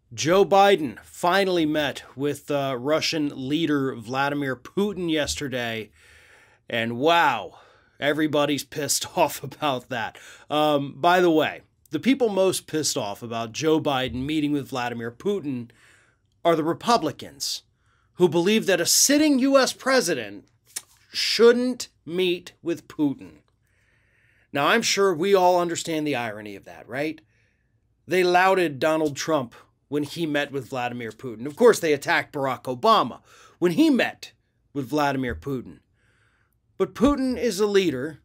Joe Biden finally met with Russian leader Vladimir Putin yesterday, and wow, everybody's pissed off about that. By the way, the people most pissed off about Joe Biden meeting with Vladimir Putin are the Republicans, who believe that a sitting U.S. president shouldn't meet with Putin. Now, I'm sure we all understand the irony of that, right? They lauded Donald Trump when he met with Vladimir Putin. Of course, they attacked Barack Obama when he met with Vladimir Putin. But Putin is a leader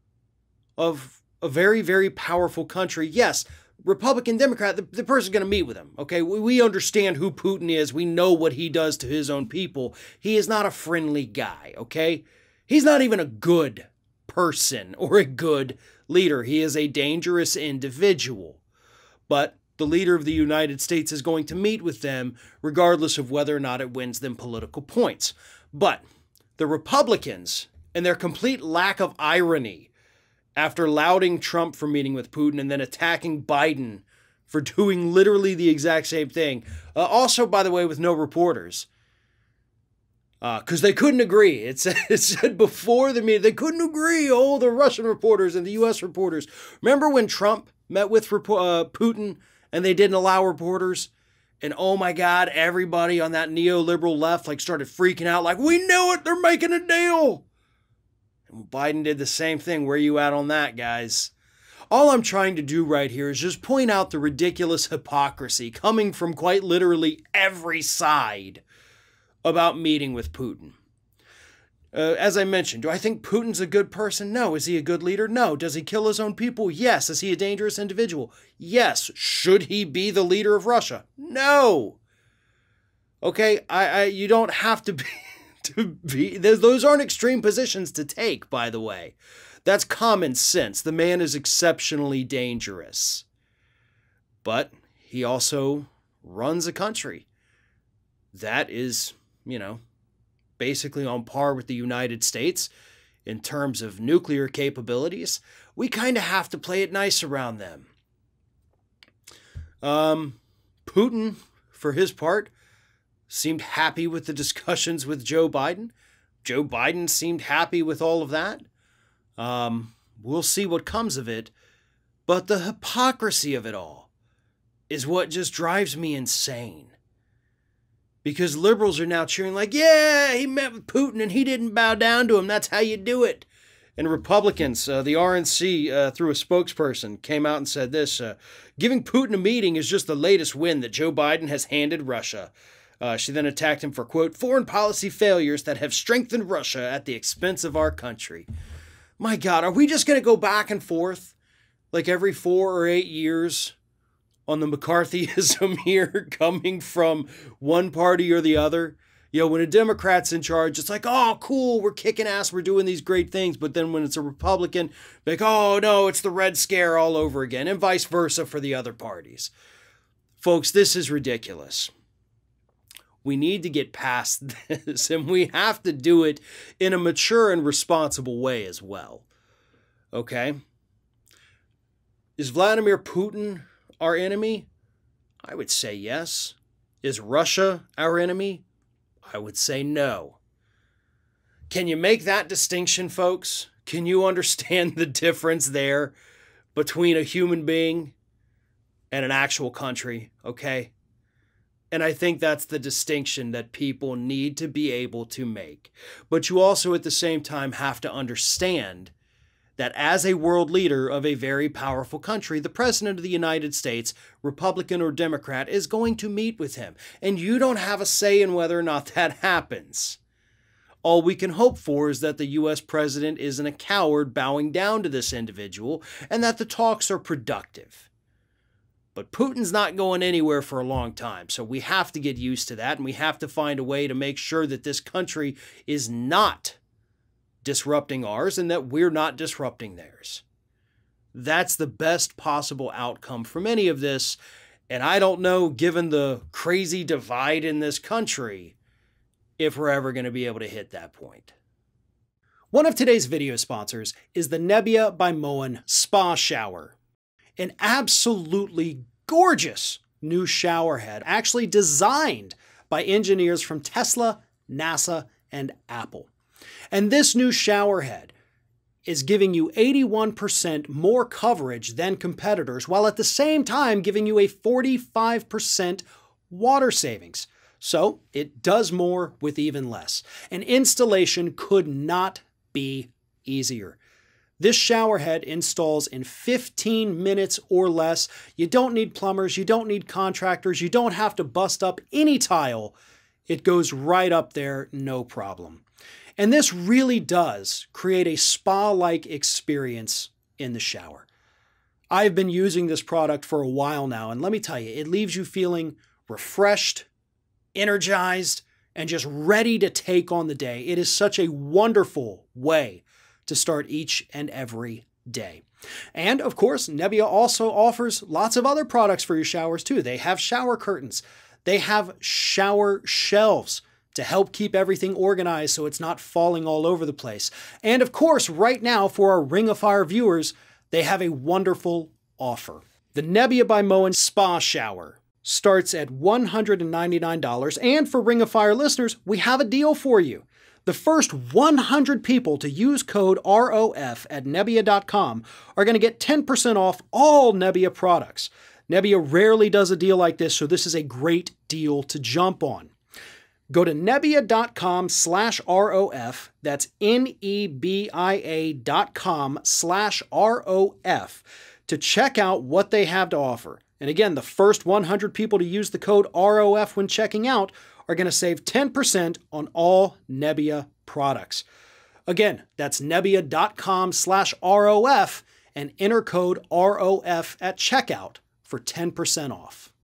of a very, very powerful country. Yes, Republican, Democrat, the person's going to meet with him. Okay, we understand who Putin is. We know what he does to his own people. He is not a friendly guy, okay? He's not even a good person or a good leader. He is a dangerous individual. But the leader of the United States is going to meet with them regardless of whether or not it wins them political points. But the Republicans and their complete lack of irony after lauding Trump for meeting with Putin and then attacking Biden for doing literally the exact same thing. Also, by the way, with no reporters. Because they couldn't agree. It said before the meeting, they couldn't agree. Oh, the Russian reporters and the U.S. reporters. Remember when Trump met with Putin and they didn't allow reporters? And oh my God, everybody on that neoliberal left started freaking out like, we knew it, they're making a deal. And Biden did the same thing. Where you at on that, guys? All I'm trying to do right here is just point out the ridiculous hypocrisy coming from quite literally every side about meeting with Putin. As I mentioned, do I think Putin's a good person? No. Is he a good leader? No. Does he kill his own people? Yes. Is he a dangerous individual? Yes. Should he be the leader of Russia? No. Okay, you don't have to be, those aren't extreme positions to take, by the way. That's common sense. The man is exceptionally dangerous. But he also runs a country that is, basically on par with the United States in terms of nuclear capabilities. We kind of have to play it nice around them. Putin, for his part, seemed happy with the discussions with Joe Biden. Joe Biden seemed happy with all of that. We'll see what comes of it. But the hypocrisy of it all is what just drives me insane. Because liberals are now cheering like, yeah, he met with Putin and he didn't bow down to him. That's how you do it. And Republicans, the RNC, through a spokesperson, came out and said this, giving Putin a meeting is just the latest win that Joe Biden has handed Russia. She then attacked him for, quote, foreign policy failures that have strengthened Russia at the expense of our country. My God, are we just going to go back and forth like every 4 or 8 years on the McCarthyism here coming from one party or the other? When a Democrat's in charge, it's like, oh, cool, we're kicking ass, we're doing these great things. But then when it's a Republican, like, oh, no, it's the Red Scare all over again, and vice versa for the other parties. Folks, this is ridiculous. We need to get past this, and we have to do it in a mature and responsible way as well. Okay? Is Vladimir Putin our enemy? I would say yes. Is Russia our enemy? I would say no. Can you make that distinction, folks? Can you understand the difference there between a human being and an actual country? Okay? And I think that's the distinction that people need to be able to make. But you also at the same time have to understand that as a world leader of a very powerful country, the President of the United States, Republican or Democrat, is going to meet with him. And you don't have a say in whether or not that happens. All we can hope for is that the U.S. President isn't a coward bowing down to this individual and that the talks are productive. But Putin's not going anywhere for a long time, so we have to get used to that, and we have to find a way to make sure that this country is not disrupting ours and that we're not disrupting theirs. That's the best possible outcome from any of this, and I don't know, given the crazy divide in this country, if we're ever going to be able to hit that point. One of today's video sponsors is the Nebbia by Moen Spa Shower. An absolutely gorgeous new shower head, actually designed by engineers from Tesla, NASA, and Apple. And this new shower head is giving you 81% more coverage than competitors, while at the same time giving you a 45% water savings. So it does more with even less. And installation could not be easier. This shower head installs in 15 minutes or less. You don't need plumbers, you don't need contractors, you don't have to bust up any tile. It goes right up there, no problem. And this really does create a spa-like experience in the shower. I've been using this product for a while now, and let me tell you, it leaves you feeling refreshed, energized, and just ready to take on the day. It is such a wonderful way to start each and every day. And of course, Nebia also offers lots of other products for your showers too. They have shower curtains. They have shower shelves to help keep everything organized so it's not falling all over the place. And of course, right now for our Ring of Fire viewers, they have a wonderful offer. The Nebia by Moen Spa Shower starts at $199, and for Ring of Fire listeners, we have a deal for you. The first 100 people to use code ROF at Nebia.com are going to get 10% off all Nebia products. Nebia rarely does a deal like this, so this is a great deal to jump on. Go to Nebia.com/ROF, that's NEBIA.com/ROF, to check out what they have to offer. And again, the first 100 people to use the code ROF when checking out are going to save 10% on all Nebia products. Again, that's Nebia.com/ROF and enter code ROF at checkout for 10% off.